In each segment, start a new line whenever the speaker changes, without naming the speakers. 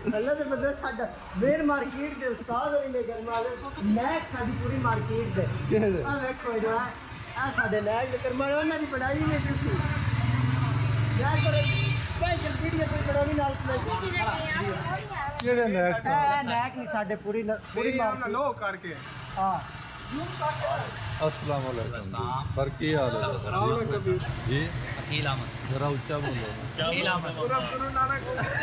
अल्लाह से बंदा साडा मेन मार्केट दे उस्ताद होई ने गरमाले मैक साडी पूरी मार्केट दे आ देखो इधर आ साडे लैग दे गरमाले उन्हां दी पढ़ाई में ड्यूटी या करे स्पेशल वीडियो कोई पढ़ाई नाल
केड़े लैग
लैग नहीं साडे पूरी मार्केट
लो करके
हां
अस्सलाम वालेकुम सर की हाल है जी
अकील अहमद
जरा ऊंचा बोलो
अकील अहमद
गुरु नानक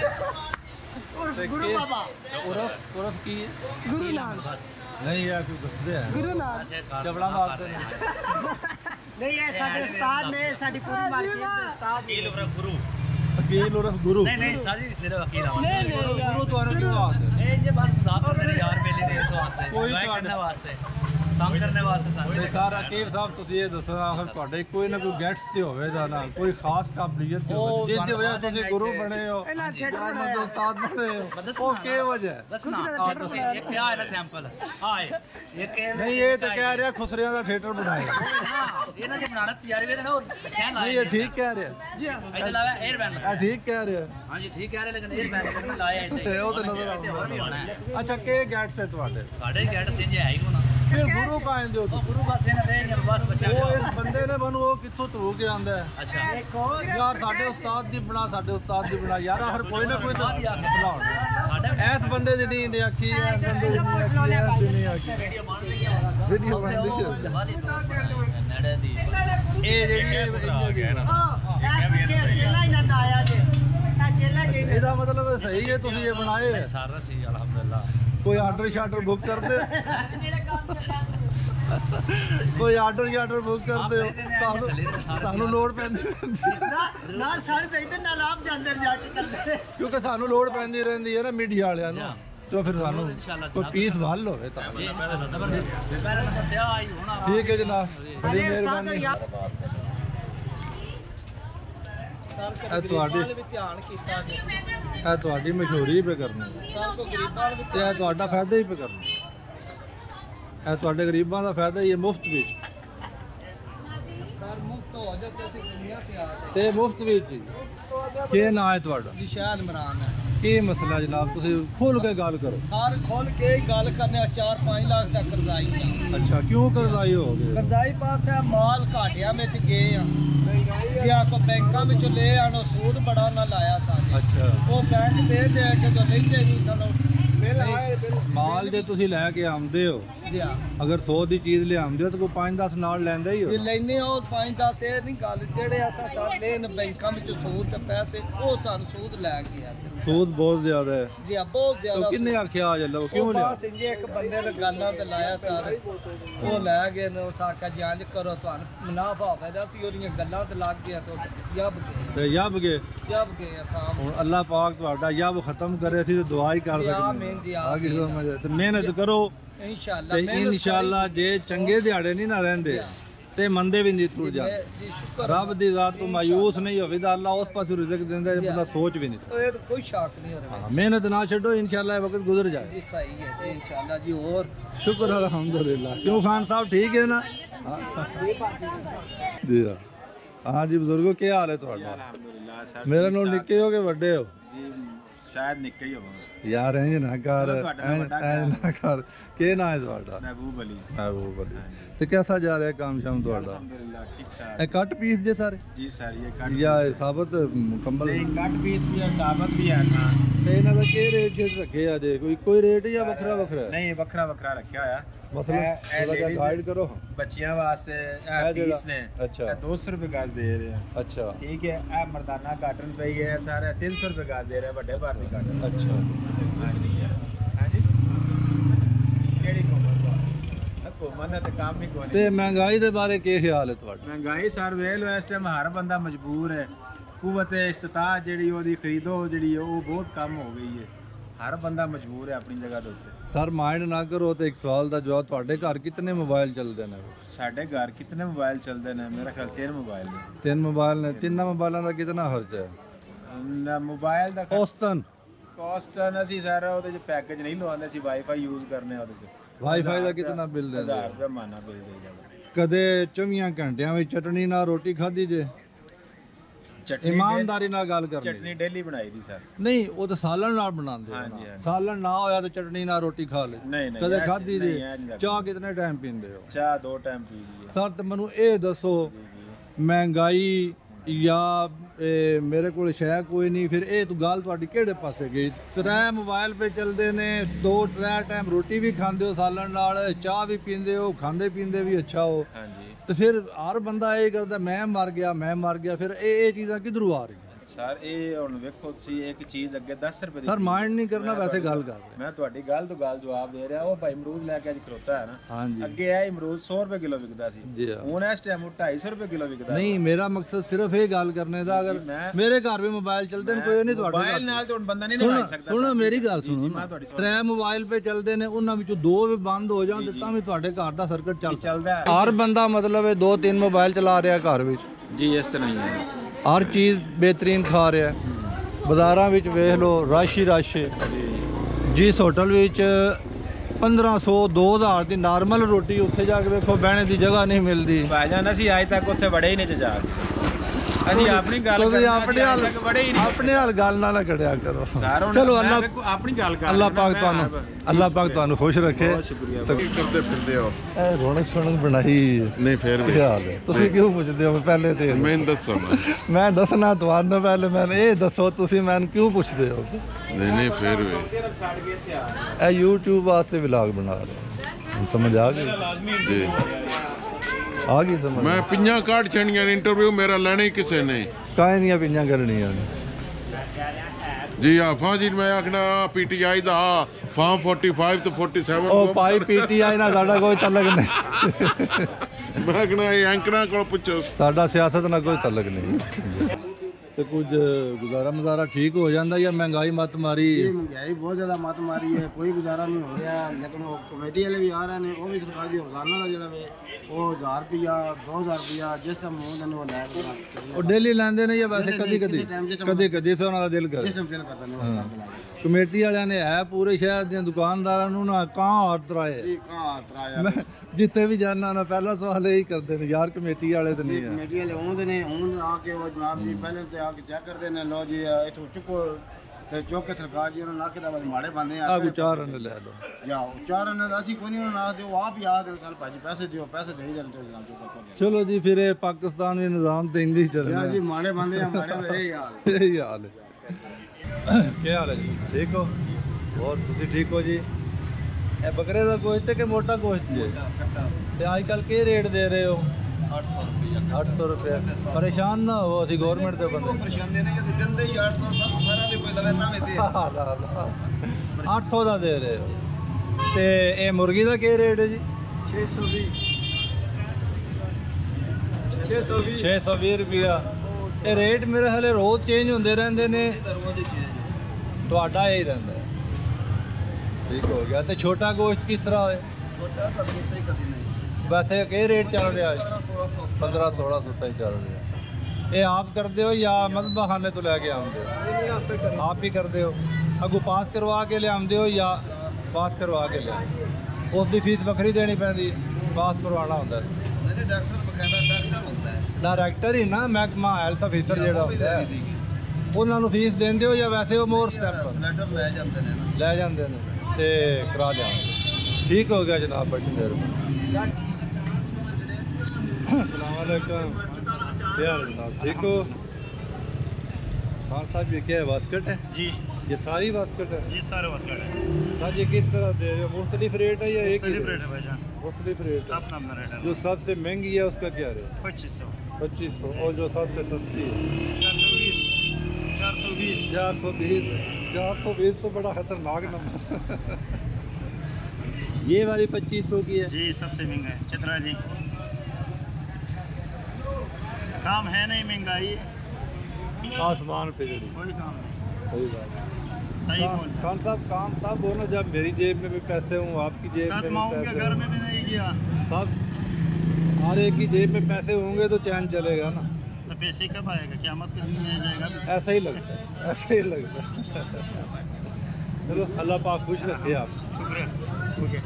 गुरु बाबा
उर्फ की
गुरु नानक
बस
नहीं यार कोई दसदे है
गुरु नानक
चबड़ा मारते
नहीं है साडे उस्ताद ने साडी पूरी मार्केट दे उस्ताद
अकील उर्फ गुरु
अकील उर्फ गुरु
नहीं नहीं सारी सिर्फ अकील अहमद
गुरु तो आने क्यों आते
ए ये बस मजाक मेरे यार पहले ने इस वास्ते
कोई
कोई
तो
करने वास्ते काम करने वास्ते
ਤੇ
सारे
ਸਾਰਾ ਅਕੀਲ ਸਾਹਿਬ ਤੁਸੀਂ ਇਹ ਦੱਸੋ ਆਖਰ ਤੁਹਾਡੇ ਕੋਈ ਨਾ ਕੋਈ ਗੈਟਸ ਤੇ ਹੋਵੇ ਦਾ ਨਾ ਕੋਈ ਖਾਸ ਕਾਬਲੀਅਤ ਤੇ ਹੋਵੇ ਜਿਸ ਦੀ ਵਜ੍ਹਾ ਤੁਸੀਂ ਗੁਰੂ ਬਣੇ ਹੋ
ਇਹਨਾਂ ਥੀਏਟਰ
ਮਤਲਬ
ਬਣਾਇਆ
ਉਸਤਾਦ ਬਣੇ ਹੋ ਉਹ ਕੀ ਵਜ੍ਹਾ
ਦੱਸਣਾ ਇਹ ਕਿਆ ਹੈ ਨਾ ਸੈਂਪਲ ਹਾਂ ਇਹ
ਨਹੀਂ ਇਹ ਤਾਂ ਕਹਿ ਰਿਹਾ ਖੁਸਰਿਆਂ ਦਾ ਥੀਏਟਰ ਬਣਾਇਆ
ਇਹਨਾਂ ਦੇ ਬਣਾਣਾ ਤਿਆਰੀ ਵੇ ਨਾ ਉਹ ਕਹਿਣ
ਨਹੀਂ
ਲਾਇਆ
ਇਹ ਠੀਕ ਕਹਿ ਰਿਹਾ
जी हां
ਇਹਦੇ ਲਾਵਾ 에ਅਰ ਬੈਂਡ
ਇਹ ਠੀਕ ਕਹਿ ਰਿਹਾ
ਹਾਂ ਜੀ ਠੀਕ ਕਹਿ ਰਹੇ ਲੇਕਿਨ 에ਅਰ ਬੈਂਡ ਲਾਇਆ ਇੱਥੇ
ਉਹ ਤਾਂ ਨਜ਼ਰ ਆਉਂਦਾ ਅੱਛਾ ਕੀ ਗੈਟਸ ਤੇ ਤੁਹਾਡੇ
ਸਾਡੇ ਗੈਟ ਸਿੰਜ ਹੈ ਹੀ ਕੋਣਾ
ਫਿਰ ਗੁਰੂ ਕਾਇੰਦੇ ਹੋ
ਉਹ ਗੁਰੂ ਪਾਸੇ ਨਾ ਦੇ ਜਾਂ ਬਸ ਬੱਚਾ
ਉਹ ਇਸ ਬੰਦੇ ਨੇ ਮੈਨੂੰ ਉਹ ਕਿੱਥੋਂ ਧੂ ਕੇ ਆਂਦਾ
ਅੱਛਾ
एक और
ਯਾਰ ਸਾਡੇ ਉਸਤਾਦ ਦੀ ਬਣਾ ਸਾਡੇ ਉਸਤਾਦ ਦੀ ਬਣਾ ਯਾਰ ਆਖਰ ਕੋਈ ਨਾ ਕੋਈ ਤਾਂ ਮਸਲਾ ਹੋਣਾ
ਸਾਡੇ
ਇਸ ਬੰਦੇ ਦੀ ਨੀਂਦ ਆਖੀ ਇਸ ਬੰਦੇ ਦੀ ਨੀਂਦ ਆਖੀ ਇਸ ਦੀ ਨਹੀਂ ਆਖੀ ਵੀਡੀਓ ਬਣਦੀ ਹੈ
ਨੜੇ ਦੀ
ਇਹ ਜਿਹੜੀ
पीछे अकेला ही ना आया जे चेला जी
ਇਹਦਾ ਮਤਲਬ ਸਹੀ ਹੈ ਤੁਸੀਂ ਇਹ ਬਣਾਏ ਹੈ।
ਸਾਰਾ ਸੀ ਅਲਹਮਦੁਲਿਲਾ
ਕੋਈ ਆਰਡਰ ਸ਼ਾਰਡਰ ਬੁੱਕ ਕਰਦੇ ਕੋਈ ਆਰਡਰ ਬੁੱਕ ਕਰਦੇ ਹੋ ਸਾਨੂੰ ਲੋੜ ਪੈਂਦੀ ਰਹਿੰਦੀ
ना सारे पैसे ना आप जानते जाके करते
ਕਿਉਂਕਿ ਸਾਨੂੰ ਲੋੜ ਪੈਂਦੀ ਰਹਿੰਦੀ ਹੈ ਨਾ ਮੀਡੀਆ ਵਾਲਿਆਂ ਨੂੰ ਤੇ ਫਿਰ ਸਾਨੂੰ ਕੋਈ ਪੀਸ ਵੱਲ ਹੋਵੇ ਤਾਂ
ਜੀ ਇਨਸ਼ਾਅੱਲਾ ਜ਼ਬਰਦਸਤ ਪਹਿਲਾਂ ਨੰਬਰ ਤੇ ਆਈ ਹੋਣਾ
ਠੀਕ ਹੈ ਜਨਾਬ ਬੜੀ ਮਿਹਰਬਾਨੀ ਇਹ ਤੁਹਾਡੀ
ਧਿਆਨ ਕੀਤਾ ਜੀ
ਇਹ ਤੁਹਾਡੀ ਮਸ਼ਹੂਰੀ ਪੇ ਕਰਨੀ
ਸਰ ਕੋ ਗਰੀਬਾਂ ਨੂੰ
ਤੇ ਇਹ ਤੁਹਾਡਾ ਫਾਇਦਾ ਹੀ ਪੇ ਕਰਨਾ ਇਹ ਤੁਹਾਡੇ ਗਰੀਬਾਂ ਦਾ ਫਾਇਦਾ ਹੀ ਹੈ ਮੁਫਤ ਵਿੱਚ
ਸਰ ਮੁਫਤ ਹੋ ਜਾਏ ਤੇ ਅਸੀਂ ਦੁਨੀਆ ਤੇ ਆ
ਤੇ ਮੁਫਤ ਵਿੱਚ ਹੀ ਕੀ ਨਾਂ ਹੈ ਤੁਹਾਡਾ
ਨਿਸ਼ਾਨ ਇਮਰਾਨ ਹੈ
ਕੀ ਮਸਲਾ ਜਨਾਬ ਤੁਸੀਂ ਖੁੱਲ ਕੇ ਗੱਲ ਕਰੋ
ਸਾਰ ਖੋਲ ਕੇ ਹੀ ਗੱਲ ਕਰਨੇ 4-5 ਲੱਖ ਦਾ ਕਰਜ਼ਾਈ ਆ
ਅੱਛਾ ਕਿਉਂ ਕਰਜ਼ਾਈ ਹੋ ਗਏ
ਕਰਜ਼ਾਈ ਪਾਸੇ ਮਾਲ ਘਾਟਿਆਂ ਵਿੱਚ ਗਏ ਆ ਕਿਆ ਕੋ ਬੈਂਕਾਂ ਵਿੱਚੋਂ ਲੈ ਆਣੋ ਸੂਦ ਬੜਾ ਨਾ ਲਾਇਆ ਸਾਡੇ
ਅੱਛਾ
ਉਹ ਬੈਂਕ ਦੇ ਦੇ ਕੇ ਜੋ ਲੈਂਦੇ ਨਹੀਂ ਸਾਨੂੰ ਬਿੱਲ ਆਏ ਬਿੱਲ
ਮਾਲ ਜੇ ਤੁਸੀਂ ਲੈ ਕੇ ਆਉਂਦੇ ਹੋ
ਜੀ ਆ
ਅਗਰ 100 ਦੀ ਚੀਜ਼ ਲਿਆਉਂਦੇ ਹੋ ਤਾਂ ਕੋਈ 5-10 ਨਾਲ ਲੈਂਦਾ ਹੀ ਹੋ
ਜੇ ਲੈਨੇ ਉਹ 5-10 ਇਹ ਨਹੀਂ ਗੱਲ ਜਿਹੜੇ ਅਸਾਂ ਲੈਣ ਬੈਂਕਾਂ ਵਿੱਚੋਂ ਸੂਦ ਤੇ ਪੈਸੇ ਉਹ ਸਾਨੂੰ ਸੂਦ ਲੈ ਗਿਆ
ਸੂਦ ਬਹੁਤ ਜ਼ਿਆਦਾ ਹੈ
ਜੀ ਆ ਬਹੁਤ ਜ਼ਿਆਦਾ
ਤਾਂ ਕਿੰਨੇ ਆਖਿਆ ਆ ਚੱਲੋ ਕਿਉਂ
ਉਹ
ਲਿਆ
ਬਸ ਇੰਜੇ ਇੱਕ ਬੰਦੇ ਨੇ ਗਾਲਾਂ ਤੇ ਲਾਇਆ ਸਾਰੇ ਉਹ ਲੈ ਗਏ ਨੇ ਉਸ ਆਕਾ ਜਾਂਚ ਕਰੋ ਤੁਹਾਨੂੰ ਮੁਨਾਫਾ ਹੋਵੇਗਾ ਸੀ ਉਹਦੀਆਂ ਗੱਲਾਂ ਤੇ ਲੱਗ ਗਿਆ ਤਾਂ
ਤੇ ਯਬ ਗਏ
ਅਸਾਂ
ਹੁਣ ਅੱਲਾਹ ਪਾਕ ਤੁਹਾਡਾ ਯਬ ਖਤਮ ਕਰੇ ਅਸੀਂ ਤੇ ਦੁਆ ਹੀ ਕਰ ਸਕਦੇ
ਆਮੀਨ ਜੀ,
ਆ ਗਈ ਸਮਝ ਤੇ ਮਿਹਨਤ ਕਰੋ
ਇਨਸ਼ਾਅੱਲਾ
ਤੇ ਇਨਸ਼ਾਅੱਲਾ ਜੇ ਚੰਗੇ ਦਿਹਾੜੇ ਨਹੀਂ ਨਾ ਰਹਿੰਦੇ ਤੇ ਮੰਦੇ ਵੀ ਨਹੀਂ ਟੁੱਟ ਜਾਂਦੇ
ਜੀ ਸ਼ੁਕਰ
ਰੱਬ ਦੀ ਜ਼ਾਤ ਤੋਂ ਮਾਯੂਸ ਨਹੀਂ ਹੋਵੇ ਤਾਂ ਅੱਲਾਹ ਉਸ ਪਾਸੇ ਰਿਜ਼ਕ ਦਿੰਦਾ ਜੇ ਬੰਦਾ ਸੋਚ ਵੀ ਨਹੀਂ ਸਕਦਾ
ਇਹ ਤਾਂ ਕੋਈ ਸ਼ੱਕ ਨਹੀਂ ਹੋ ਰਿਹਾ
ਹਾਂ ਮਿਹਨਤ ਨਾ ਛੱਡੋ ਇਨਸ਼ਾਅੱਲਾ ਇਹ ਵਕਤ ਗੁਜ਼ਰ ਜਾਏ
ਜੀ ਸਹੀ ਹੈ ਤੇ ਇਨਸ਼ਾਅੱਲਾ ਜੀ ਹੋਰ
ਸ਼ੁਕਰ ਅਲਹਮਦੁਲਿਲਾ ਕਿਉਂ ਖਾਨ ਸਾਹਿਬ ਠੀਕ ਹੈ ਨਾ ਜੀ ਹਾਂ ਜੀ ਬਜ਼ੁਰਗੋ ਕੀ ਹਾਲ ਹੈ ਤੁਹਾਡਾ
ਅਲਹਮਦੁਲਿਲਾ ਸਰ
ਮੇਰੇ ਨਾਲ ਨਿੱਕੇ ਹੋ ਕੇ ਵੱਡੇ ਹੋ
ਜੀ ਸ਼ਾਇਦ ਨਿੱਕੇ ਹੀ ਹੋਵਾਂਗੇ
ਯਾਰ ਇੰਜ ਨਾ ਕਰ
ਤੁਹਾਡਾ ਵੱਡਾ
ਇੰਜ ਨਾ ਕਰ ਕੀ ਨਾਂ ਹੈ ਤੁਹਾਡਾ
ਮਹਿਬੂਬ ਅਲੀ
ਮਹਿਬੂਬ ਅਲੀ ਤੇ ਕਿਹਦਾ ਜਾ ਰਿਹਾ ਕੰਮ ਸ਼ਾਮ ਤੁਹਾਡਾ
ਅਲਹਮਦੁਲਿਲਾ ਠੀਕ ਠਾਕ
ਇਹ ਕੱਟ ਪੀਸ ਜੇ ਸਾਰੇ
जी सर ये कट
ਜਾਂ ਇਹ ਸਾਬਤ ਮੁਕੰਮਲ
नहीं कट पीस भी है साबत भी है हाँ
ਤੇ ਇਹਨਾਂ ਦਾ ਕੀ ਰੇਟ ਸ਼ੇਟ ਰੱਖੇ ਆ ਜੇ ਕੋਈ ਰੇਟ ਜਾਂ ਵੱਖਰਾ ਵੱਖਰਾ
नहीं वखरा वखरा रखा होया
ਮਸਲਾ ਥੋੜਾ ਜਿਹਾ ਗਾਈਡ ਕਰੋ
बच्चियां वास्ते पीस ने
अच्छा
200 रुपए गज दे रहे हैं
ਅੱਛਾ
ठीक है ए मर्दाना काटन पे ही है सारे 300 रुपए गज दे रहे हैं बड़े भारती काटन
ਅੱਛਾ
हाँ जी केड़ी कोमन है तो काम ही कोनी
ਤੇ ਮਹਿੰਗਾਈ ਦੇ ਬਾਰੇ ਕੀ ਖਿਆਲ ਹੈ ਤੁਹਾਡਾ
महंगाई सर वेल इस टाइम हर बंदा मजबूर है कुवत इस्तात ਜਿਹੜੀ ਉਹਦੀ ਖਰੀਦੋ ਜਿਹੜੀ ਉਹ ਬਹੁਤ ਕਮ ਹੋ ਗਈ ਹੈ ਹਰ ਬੰਦਾ ਮਜਬੂਰ ਹੈ ਆਪਣੀ ਜਗ੍ਹਾ ਦੇ ਉੱਤੇ
ਸਰ ਮਾਈਂਡ ਨਾ ਕਰੋ ਤੇ ਇੱਕ ਸਵਾਲ ਦਾ ਜਵਾਬ ਤੁਹਾਡੇ ਘਰ ਕਿੰਨੇ ਮੋਬਾਈਲ ਚੱਲਦੇ ਨੇ
ਸਾਡੇ ਘਰ ਕਿੰਨੇ ਮੋਬਾਈਲ ਚੱਲਦੇ ਨੇ ਮੇਰਾ ਖਿਆਲ 3 ਮੋਬਾਈਲ ਨੇ
3 ਮੋਬਾਈਲ ਨੇ ਤਿੰਨਾਂ ਮੋਬਾਈਲਾਂ ਦਾ ਕਿੰਨਾ ਖਰਚਾ ਹੈ
ਮੋਬਾਈਲ ਦਾ
ਔਸਤਨ
ਕਾਸਟ ਅਸੀਂ ਸਾਰਾ ਉਹਦੇ ਚ ਪੈਕੇਜ ਨਹੀਂ ਲਵਾਉਂਦੇ ਅਸੀਂ ਵਾਈਫਾਈ ਯੂਜ਼ ਕਰਨੇ ਉਹਦੇ ਚ
ਵਾਈਫਾਈ ਦਾ ਕਿੰਨਾ ਬਿੱਲ ਦਿੰਦੇ
1000 ਰੁਪਏ ਮਹੀਨਾ ਬਿੱਲ ਦੇ ਜਾਂਦਾ
ਕਦੇ 24 ਘੰਟਿਆਂ ਵਿੱਚ ਚਟਣੀ ਨਾਲ ਰੋਟੀ ਖਾਧੀ ਜੇ
ਚਟਨੀ
ईमानदारी नाल गल करनी
ਚਟਨੀ ਡੇਲੀ ਬਣਾਈ ਦੀ ਸਰ
नहीं वो तो सालन नाल बनांदे
हाँ जी,
हो
हाँ जी।
सालन ना होया तो चटनी नाल रोटी खा ले
नहीं, नहीं,
कदे
ऐसे
खाधी
नहीं,
जी
ऐसे नहीं
चाह कितने टाइम पींदे हो
ਚਾਹ 2 ਟਾਈਮ ਪੀ ਲਈ ਹੈ
सर ते मैनू ए दसो महंगाई या मेरे को शै कोई नहीं फिर ये तो गल तुहाडी किहड़े पासे गई 3 मोबाइल पे चलते ने 2-3 टाइम रोटी भी खांदे हो सालन नाल चाह भी पींदे हो खांदे पींदे भी अच्छा हो
हाँ जी
तो फिर हर बंदा ये करता मैं मर गया फिर ये चीज़ां किधरों आ रही
ਸਰ ਇਹ ਹੁਣ ਵੇਖੋ ਤੁਸੀਂ ਇੱਕ ਚੀਜ਼ ਅੱਗੇ 10 ਰੁਪਏ ਦੀ
सर माइंड नहीं करना वैसे गल कर रहे
ਮੈਂ ਤੁਹਾਡੀ ਗੱਲ ਤੋਂ ਗੱਲ ਜਵਾਬ ਦੇ ਰਿਹਾ ਉਹ ਭਾਈ ਅਮਰੂਦ ਲੈ ਕੇ ਅੱਜ ਖਲੋਤਾ ਹੈ ਨਾ
हाँ जी
ਅੱਗੇ ਇਹ ਅਮਰੂਦ 100 ਰੁਪਏ ਕਿਲੋ ਵਿਕਦਾ ਸੀ
जी हाँ।
ਹੁਣ ਇਸ ਟਾਈਮ ਉਹ 250 ਰੁਪਏ ਕਿਲੋ ਵਿਕਦਾ
नहीं मेरा मकसद सिर्फ ये गल करने का अगर
मैं-
मेरे घर भी मोबाइल चलते हैं कोई नहीं ਤੁਹਾਡੇ
ਮੋਬਾਈਲ
ਘਰ
ਨਾਲ ਤਾਂ ਹੁਣ ਬੰਦਾ ਨਹੀਂ
ਸੁਣੋ
ਲਗਾ ਸਕਦਾ
ਸੁਣੋ ਮੇਰੀ ਗੱਲ
ਜੀ,
ਸੁਣੋ
ਮੈਂ
ਨਾ
ਤੁਹਾਡੀ
3 ਮੋਬਾਈਲ पे ਚੱਲਦੇ ਨੇ ਉਹਨਾਂ ਵਿੱਚੋਂ 2 ਵੀ ਬੰਦ ਹੋ ਜਾਣ ਤੇ ਤਾਂ ਵੀ ਤੁਹਾਡੇ ਘਰ ਦਾ ਸਰਕਟ ਚੱਲਦਾ
ਚੱਲਦਾ ਹੈ
ਹਰ ਬੰਦਾ ਮਤਲਬ ਹੈ 2-3 ਮੋਬਾਈਲ ਚਲਾ ਰਿਹਾ ਘਰ ਵਿੱਚ
ਜੀ ਇਸ ਤਰ੍ਹਾਂ ਹੀ ਹੈ
ਹਰ ਚੀਜ਼ ਬਿਹਤਰੀਨ ਖਾ ਰਿਹਾ ਹੈ। ਬਾਜ਼ਾਰਾਂ ਵਿੱਚ ਵੇਖ ਲਓ ਰਸ਼ ਹੀ ਰਸ਼ ਹੈ ਜਿਸ ਹੋਟਲ ਵਿੱਚ 1500-2000 ਦੀ ਨਾਰਮਲ ਰੋਟੀ ਉੱਥੇ ਜਾ ਕੇ ਵੇਖੋ ਬਹਿਣੇ ਦੀ ਜਗ੍ਹਾ ਨਹੀਂ ਮਿਲਦੀ
ਭਾਈਜਾਨ ਅਸੀਂ ਅੱਜ ਤੱਕ ਉੱਥੇ ਵੜੇ ਹੀ ਨਹੀਂ ਜਾ ਕੇ ਅਸੀਂ ਆਪਣੀ ਗੱਲ
ਤੁਸੀਂ
ਕਰਦੇ
ਆਪਣੇ ਹਾਲ
ਤੱਕ ਵੜੇ ਹੀ ਨਹੀਂ
ਆਪਣੇ ਹਾਲ ਗੱਲ ਨਾ ਕਰਿਆ ਕਰੋ
ਸਾਰੋਂ
ਚਲੋ ਅੱਲਾ
ਆਪਣੀ ਗੱਲ ਕਰ
ਅੱਲਾ ਪਾਕ ਤੁਹਾਨੂੰ ਖੁਸ਼ ਰੱਖੇ
ਬਹੁਤ ਸ਼ੁਕਰੀਆ
ਕੀ ਕਰਦੇ ਫਿਰਦੇ ਹੋ
ਇਹ ਰੌਣਕ ਬਣਾਈ
ਨਹੀਂ ਫੇਰ ਵੀ
ਕੀ ਹਾਲ ਹੈ ਤੁਸੀਂ ਕਿਉਂ ਪੁੱਛਦੇ ਹੋ ਪਹਿਲੇ ਤੇ
ਮੈਨੂੰ ਦੱਸੋ ਨਾ
ਮੈਂ ਦੱਸਣਾ ਤੁਹਾਨੂੰ ਪਹਿਲੇ ਮੈਨੂੰ ਇਹ ਦੱਸੋ ਤੁਸੀਂ ਮੈਨੂੰ ਕਿਉਂ ਪੁੱਛਦੇ ਹੋ
ਨਹੀਂ ਫੇਰ ਵੀ
ਇਹ YouTube ਵਾਸਤੇ ਵਲੌਗ ਬਣਾ ਰਿਹਾ ਹਾਂ ਸਮਝ ਆ ਗਈ
ਜੀ
ਆ ਗਈ ਸਮਝ
ਮੈਂ ਪਿੰਜਾਂ ਕਾਰਡ ਛਣੀਆਂ ਇੰਟਰਵਿਊ ਮੇਰਾ ਲੈਣਾ ਹੀ ਕਿਸੇ ਨੇ
ਕਾਹੇ ਦੀਆਂ ਪਿੰਜਾਂ ਕਰਨੀਆਂ ਨੇ
ਜੀ ਆਫਾ ਜੀ ਮੈਂ ਆਖਣਾ ਪੀਟੀਆਈ ਦਾ ਫਾਰਮ 45 ਤੋਂ 47
ਉਹ ਭਾਈ PTI ਨਾਲ ਸਾਡਾ ਕੋਈ ਤਲਕ ਨਹੀਂ
ਮੈਂ ਆਖਣਾ ਇਹ ਐਂਕਰਾਂ ਕੋਲ ਪੁੱਛੋ
ਸਾਡਾ ਸਿਆਸਤ ਨਾਲ ਕੋਈ ਤਲਕ ਨਹੀਂ ਤੇ ਕੁਝ ਗੁਜ਼ਾਰਾ ਮਜ਼ਾਰਾ ਠੀਕ ਹੋ ਜਾਂਦਾ ਜਾਂ ਮਹਿੰਗਾਈ ਮੱਤ ਮਾਰੀ
महंगाई बहुत ज़्यादा मत मारी है कोई गुजारा नहीं हो रहा लेकिन वो कमेटी वाले भी आ रहे हैं वो भी सरकार की रोजाना का जो वो 1000 रुपया 2000 रुपया जिस टाइम होंगे वो लै
ਉਹ ਡੇਲੀ ਲੈਂਦੇ ਨੇ ਜਾਂ ਵੈਸੇ ਕਦੀ ਕਦੀ ਜਿਸ ਉਹਨਾਂ ਦਾ ਦਿਲ ਕਰੇ
जिस टाइम दिल करता नहीं वो
ਕਮੇਟੀ ਵਾਲਿਆਂ ਨੇ ਹੈ ਪੂਰੇ ਸ਼ਹਿਰ ਦੀਆਂ ਦੁਕਾਨਦਾਰਾਂ ਨੂੰ ਨਾ ਕਾਂ ਹੱਥ ਤਰਾਏ
कहाँ आया
ਮੈਂ ਜਿੱਥੇ ਵੀ ਜਾਣਾ ਨਾ ਪਹਿਲਾ ਸਵਾਲ ਇਹੀ ਕਰਦੇ ਨੇ ਯਾਰ ਕਮੇਟੀ ਵਾਲੇ ਤੇ ਨਹੀਂ ਆ
कमेटी वाले आते हैं हूँ आके वो जनाब जी पहले तो आके चेक करते हैं लो जी इतों चुको ਤੇ ਚੁੱਕ ਕੇ ਸਰਕਾਰ ਜੀ ਉਹਨਾਂ ਨਾਕੇ ਦਾ ਮਾੜੇ ਬੰਦੇ
ਆ ਕੋ ਚਾਰ ਨੇ ਲੈ ਲਓ
ਜਾਓ ਚਾਰ ਨੇ ਅਸੀਂ ਕੋਈ ਨਹੀਂ ਉਹਨਾਂ ਦੇ ਉਹ ਆਪ ਹੀ ਆ ਕੇ ਸਾਲ ਭਾਜੀ ਪੈਸੇ ਦਿਓ ਪੈਸੇ ਦੇ ਹੀ ਜਾਂਦੇ ਹੋ ਜਨਾਬ ਚੁੱਕ
ਚਲੋ ਜੀ ਫਿਰ ਇਹ ਪਾਕਿਸਤਾਨ ਵੀ ਨਿਜ਼ਾਮ ਤੇ ਇੰਦੀ ਚੱਲਣਾ
ਜੀ ਮਾੜੇ ਬੰਦੇ ਆ ਮਾੜੇ ਦਾ ਇਹ ਹਾਲ
ਇਹੀ ਹਾਲ ਹੈ ਕੀ ਹਾਲ ਹੈ ਜੀ ਠੀਕ ਹੋ ਹੋਰ ਤੁਸੀਂ ਠੀਕ ਹੋ ਜੀ ਇਹ ਬੱਕਰੇ ਦਾ ਗੋਸ਼ਤ ਹੈ ਕਿ ਮੋਟਾ ਗੋਸ਼ਤ ਜੀ ਤੇ ਅੱਜ ਕੱਲ ਕੀ ਰੇਟ ਦੇ ਰਹੇ ਹੋ 800 ਰੁਪਏ ਪਰੇਸ਼ਾਨ ਨਾ ਹੋ ਅਸੀਂ ਗਵਰਨਮੈਂਟ ਦੇ ਬੰਦੇ
ਪਰੇਸ਼ਾਨ ਦੇ ਨਹੀਂ ਅਸੀਂ ਦਿੰਦੇ ਹੀ 800 ਸਾਰਾ ਦੇ ਕੋਈ ਲਵੇ ਤਾਂ ਵੀ ਦੇ
800 ਦਾ ਦੇ ਰਹੇ ਹੋ ਤੇ ਇਹ ਮੁਰਗੀ ਦਾ ਕੀ ਰੇਟ ਹੈ ਜੀ 620 ਰੁਪਿਆ ਇਹ ਰੇਟ ਮੇਰੇ ਹਲੇ ਰੋਜ਼ ਚੇਂਜ ਹੁੰਦੇ ਰਹਿੰਦੇ ਨੇ ਤੁਹਾਡਾ ਇਹ ਹੀ ਰਹਿੰਦਾ ਹੈ ਠੀਕ ਹੋ ਗਿਆ ਤੇ ਛੋਟਾ ਗੋਸ਼ਤ ਕਿਸ ਤਰ੍ਹਾਂ ਹੋਏ
ਛੋਟਾ ਤਾਂ ਕਿਤੇ ਕਦੀ ਨਹੀਂ
ਵੈਸੇ ਕੀ ਰੇਟ ਚੱਲ ਰਿਹਾ ਹੈ 1500-1600 ਤੱਕ ਚੱਲ ਰਿਹਾ ਇਹ ਆਪ ਕਰਦੇ ਹੋ ਜਾਂ ਮਜ਼ਬਾ ਖਾਨੇ ਤੋਂ ਲੈ ਕੇ ਆਉਂਦੇ ਹੋ ਆਪ ਹੀ ਕਰਦੇ ਹੋ ਅੱਗੋਂ ਪਾਸ ਕਰਵਾ ਕੇ ਲਿਆਉਂਦੇ ਹੋ ਜਾਂ ਪਾਸ ਕਰਵਾ ਕੇ ਲਿਆ ਉਸ ਦੀ ਫੀਸ ਵੱਖਰੀ ਦੇਣੀ ਪੈਂਦੀ ਪਾਸ ਕਰਵਾਉਣਾ ਹੁੰਦਾ
ਨਹੀਂ ਡਾਕਟਰ ਬਕਾਇਦਾ ਡਾਕਟਰ ਹੁੰਦਾ ਹੈ
ਡਾਇਰੈਕਟਰ ਹੀ ਨਾ ਮਹਿਕਮਾ ਹੈਲਥ ਅਫੀਸਰ ਜਿਹੜਾ ਹੁੰਦਾ ਹੈ ਉਹਨਾਂ ਨੂੰ ਫੀਸ ਦਿੰਦੇ ਹੋ ਜਾਂ ਵੈਸੇ ਉਹ ਮੋਰ ਸਟੈਪ
ਲੈਟਰ ਲੈ ਜਾਂਦੇ ਨੇ ਨਾ
ਲੈ ਜਾਂਦੇ ਨੇ ਤੇ ਕਰਾ ਲਿਆਉਂਦੇ ਠੀਕ ਹੋ ਗਿਆ ਜਨਾਬ ਬੜੀ ਮਿਹਰਬਾਨੀ अस्सलाम वालेकुम क्या हाल है जनाब ठीक हो खान साहब ये क्या है वास्कट है
जी
ये सारी वास्कट है
जी सारे वास्कट है
सर ये किस तरह दे रहे हो मुख्तलिफ रेट है या एक ही
मुख्तलिफ रेट है भाईजान
मुख्तलिफ रेट है
अपना अपना रेट है
जो सबसे महंगी है उसका क्या रेट
2500
2500 और जो सबसे सस्ती है
420
420 तो बड़ा खतरनाक नंबर ये वाली 2500 की है
जी सबसे महंगा है चित्रा जी काम है नहीं महंगाई
आसमान पे जड़ी
कोई काम नहीं
सही बात है
सही बोल
खान साहब काम तब हो ना जब मेरी जेब में भी पैसे हों आपकी जेब में
सात
भी
माओ के
पैसे
घर
हों।
में भी नहीं गया
सब हर एक की जेब में पैसे होंगे तो चैन चलेगा ना
तो पैसे कब आएगा क़यामत के दिन आ जाएगा
ऐसा ही लगता है ऐसे ही लगता है चलो अल्लाह पाक खुश रखे आप
शुक्रिया ओके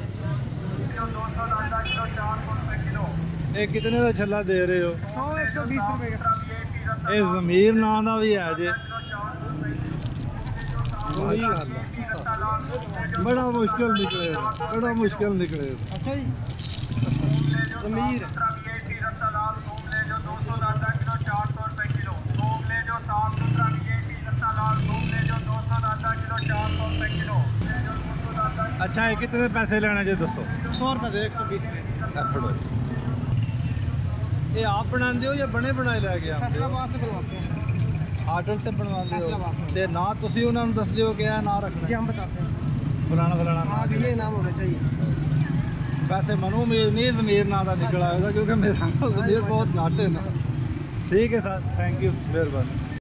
ये कितने का छल्ला दे रहे हो
100 120 रुपए का
ਇਹ ਜ਼ਮੀਰ ਨਾਂ ਦਾ ਵੀ ਹੈ ਜੇ
माशाअल्लाह
बड़ा मुश्किल निकले, बड़ा मुश्किल निकले।
अच्छा जी ज़मीर
अच्छा ये कितने पैसे लेने जे दसो?
100 रुपए दे 120 के
फड़ो ये आप बनाते हो या बने बनाए लैके आते हो?
फैसलाबाद से बनवाते हैं
आर्डर ते बनवाते
फैसलाबाद
हो
से।
ते ना तुसी उन्हां नूं दस दिओ कि ये ना रखना
जी हम बताते हैं
फलाना फलाना
हाँ
ना।
ये नाम होना चाहिए
वैसे मनु उम्मीद नहीं ज़मीर ना दा निकल आएगा क्योंकि मेरा ज़मीर बहुत घट है ना। ठीक है सर, थैंक यू, मेहरबानी।